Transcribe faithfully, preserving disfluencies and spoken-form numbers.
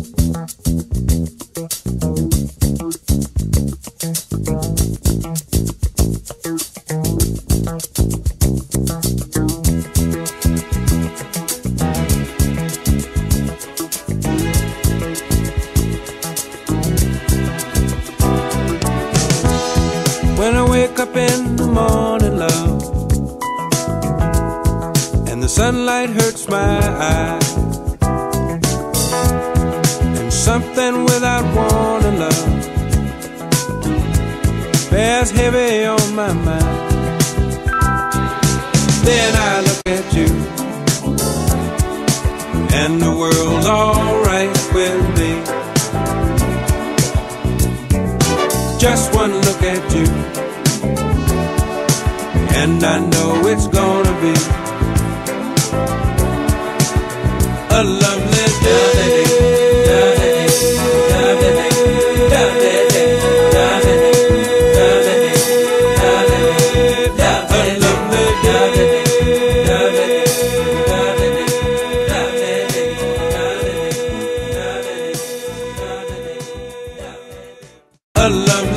When I wake up in the morning, love, and the sunlight hurts my eyes, and something without warning, love, bears heavy on my mind. Then I look at you, and the world's alright with me. Just one look at you, and I know it's gonna be a lovely day. A lovely